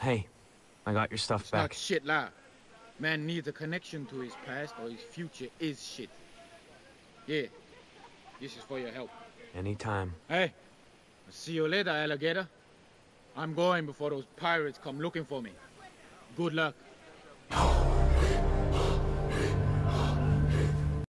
Hey, I got your stuff It's back. not shit, lah. Man needs a connection to his past or his future is shit. Yeah, this is for your help. Anytime. Hey, I'll see you later, alligator. I'm going before those pirates come looking for me. Good luck.